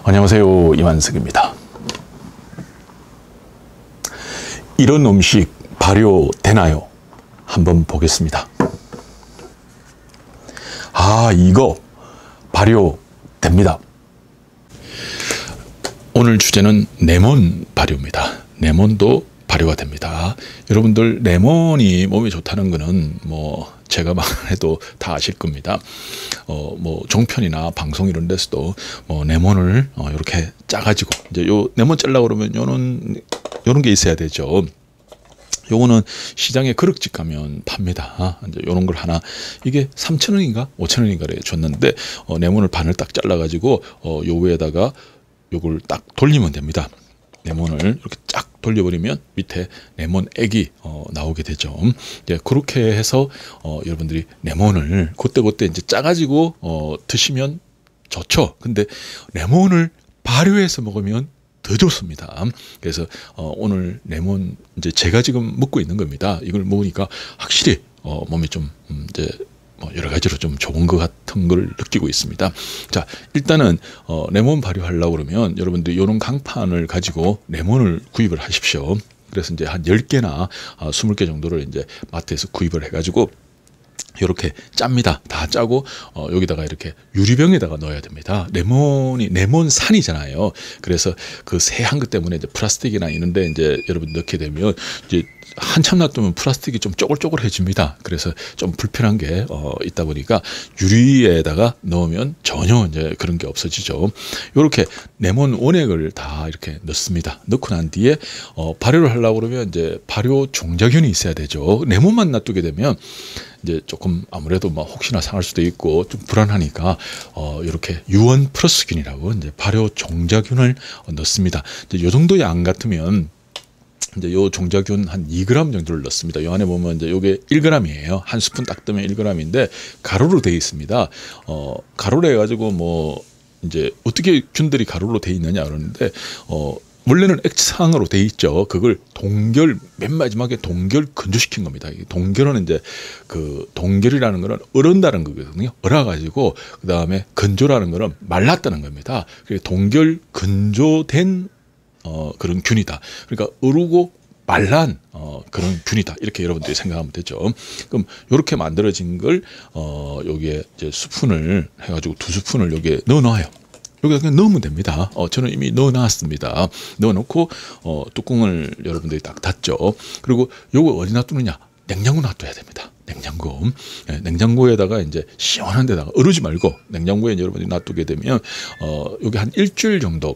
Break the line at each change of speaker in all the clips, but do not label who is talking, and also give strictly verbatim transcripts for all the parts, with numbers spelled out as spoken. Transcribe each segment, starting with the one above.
안녕하세요, 이만석입니다. 이런 음식 발효되나요? 한번 보겠습니다. 아, 이거 발효됩니다. 오늘 주제는 레몬 발효입니다. 레몬도 발효가 됩니다. 여러분들 레몬이 몸에 좋다는 거는 뭐 제가 말해도 다 아실 겁니다. 어, 뭐 종편이나 방송 이런 데서도 뭐 레몬을 어, 이렇게 짜가지고 이제 요 레몬 짤라고 그러면 요는 요런 게 있어야 되죠. 요거는 시장에 그릇집 가면 팝니다. 이제 요런 걸 하나 이게 삼천 원인가 오천 원인가를 줬는데 어, 레몬을 반을 딱 잘라가지고 어, 요 위에다가 요걸 딱 돌리면 됩니다. 레몬을 이렇게 쫙 돌려버리면 밑에 레몬 액이 어, 나오게 되죠. 이제 그렇게 해서 어, 여러분들이 레몬을 그때그때 이제 짜가지고 어, 드시면 좋죠. 근데 레몬을 발효해서 먹으면 더 좋습니다. 그래서 어, 오늘 레몬 이제 제가 지금 먹고 있는 겁니다. 이걸 먹으니까 확실히 어, 몸이 좀 음, 이제 뭐 여러 가지로 좀 좋은 것 같은 걸 느끼고 있습니다. 자, 일단은 어, 레몬 발효하려고 그러면 여러분들 이런 강판을 가지고 레몬을 구입을 하십시오. 그래서 이제 한 열 개나 어, 스무 개 정도를 이제 마트에서 구입을 해가지고 이렇게 짭니다. 다 짜고 어, 여기다가 이렇게 유리병에다가 넣어야 됩니다. 레몬이 레몬산이잖아요. 그래서 그 새한 것 때문에 이제 플라스틱이나 이런데 이제 여러분 넣게 되면 이제 한참 놔두면 플라스틱이 좀 쪼글쪼글해집니다. 그래서 좀 불편한 게 어, 있다 보니까 유리에다가 넣으면 전혀 이제 그런 게 없어지죠. 이렇게 레몬 원액을 다 이렇게 넣습니다. 넣고 난 뒤에 어, 발효를 하려고 그러면 이제 발효 종자균이 있어야 되죠. 레몬만 놔두게 되면 이제 조금 아무래도 막 혹시나 상할 수도 있고 좀 불안하니까 어 이렇게 유원 플러스균이라고 이제 발효 종자균을 넣습니다. 이제 요 정도 양 같으면 이제 요 종자균 한 이 그램 정도를 넣습니다. 요 안에 보면 이제 요게 일 그램이에요. 한 스푼 딱 뜨면 일 그램인데 가루로 되어 있습니다. 어 가루로 해가지고 뭐 이제 어떻게 균들이 가루로 되어 있느냐 그러는데 어 원래는 액상으로 돼 있죠. 그걸 동결 맨 마지막에 동결 건조시킨 겁니다. 동결은 이제 그 동결이라는 거는 얼은다는 거거든요. 얼어가지고 그 다음에 건조라는 거는 말랐다는 겁니다. 동결 건조된 어 그런 균이다. 그러니까 얼고 말란 어 그런 균이다. 이렇게 여러분들이 생각하면 되죠. 그럼 이렇게 만들어진 걸 어 여기에 이제 스푼을 해가지고 두 스푼을 여기에 넣어 놔요. 여기다 그냥 넣으면 됩니다. 어, 저는 이미 넣어놨습니다. 넣어놓고 어, 뚜껑을 여러분들이 딱 닫죠. 그리고 요거 어디 놔두느냐? 냉장고 놔둬야 됩니다. 냉장고. 네, 냉장고에다가 이제 시원한 데다가 얼지 말고 냉장고에 여러분들이 놔두게 되면 어, 여기 한 일주일 정도.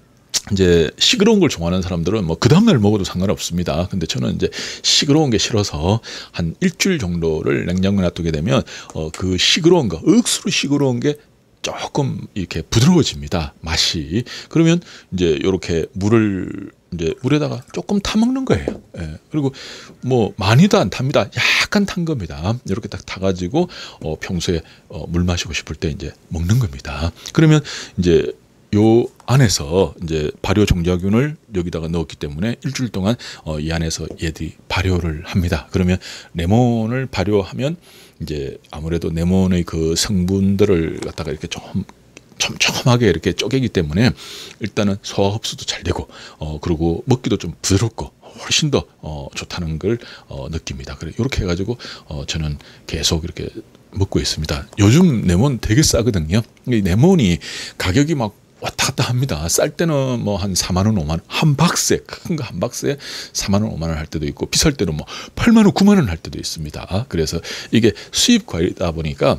이제 시끄러운 걸 좋아하는 사람들은 뭐 그 다음날 먹어도 상관없습니다. 근데 저는 이제 시끄러운 게 싫어서 한 일주일 정도를 냉장고에 놔두게 되면 어, 그 시끄러운 거, 억수로 시끄러운 게 조금 이렇게 부드러워집니다. 맛이. 그러면 이제 이렇게 물을 이제 물에다가 조금 타 먹는 거예요. 예. 그리고 뭐 많이도 안 탑니다. 약간 탄 겁니다. 이렇게 딱 타가지고 어, 평소에 어, 물 마시고 싶을 때 이제 먹는 겁니다. 그러면 이제 요 안에서 이제 발효 종자균을 여기다가 넣었기 때문에 일주일 동안 어, 이 안에서 얘들이 발효를 합니다. 그러면 레몬을 발효하면 이제 아무래도 레몬의 그 성분들을 갖다가 이렇게 좀 촘촘하게 이렇게 쪼개기 때문에 일단은 소화 흡수도 잘 되고 어 그리고 먹기도 좀 부드럽고 훨씬 더 어, 좋다는 걸 어, 느낍니다. 그래 이렇게 해가지고 어, 저는 계속 이렇게 먹고 있습니다. 요즘 레몬 되게 싸거든요. 이 레몬이 가격이 막 왔다 갔다 합니다. 쌀 때는 뭐 한 사만 원, 오만 원, 한 박스에, 큰 거 한 박스에 사만 원, 오만 원 할 때도 있고, 비쌀 때는 뭐 팔만 원, 구만 원 할 때도 있습니다. 그래서 이게 수입 과일이다 보니까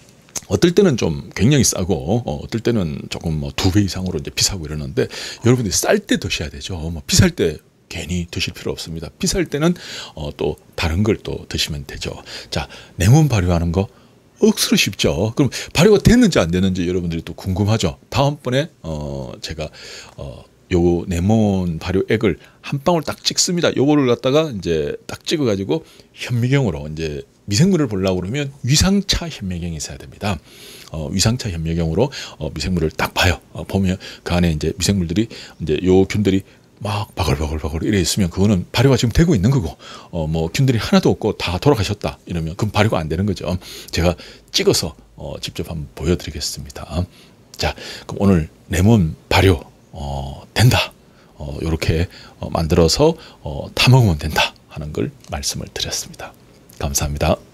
어떨 때는 좀 굉장히 싸고, 어, 어떨 때는 조금 뭐 두 배 이상으로 이제 비싸고 이러는데, 여러분들이 쌀 때 드셔야 되죠. 뭐 비쌀 때 괜히 드실 필요 없습니다. 비쌀 때는 어, 또 다른 걸 또 드시면 되죠. 자, 레몬 발효하는 거 억수로 쉽죠. 그럼 발효가 됐는지 안 됐는지 여러분들이 또 궁금하죠. 다음번에 어 제가 어 요 레몬 발효액을 한 방울 딱 찍습니다. 요거를 갖다가 이제 딱 찍어 가지고 현미경으로 이제 미생물을 보려고 그러면 위상차 현미경이 있어야 됩니다. 어, 위상차 현미경으로 어, 미생물을 딱 봐요. 어, 보면 그 안에 이제 미생물들이 이제 요 균들이 막 바글바글바글 이래 있으면 그거는 발효가 지금 되고 있는 거고, 어 뭐 균들이 하나도 없고 다 돌아가셨다 이러면 그럼 발효가 안 되는 거죠. 제가 찍어서 어 직접 한번 보여드리겠습니다. 자, 그럼 오늘 레몬 발효 발효 어, 된다. 어, 이렇게 어, 만들어서 어, 타먹으면 된다 하는 걸 말씀을 드렸습니다. 감사합니다.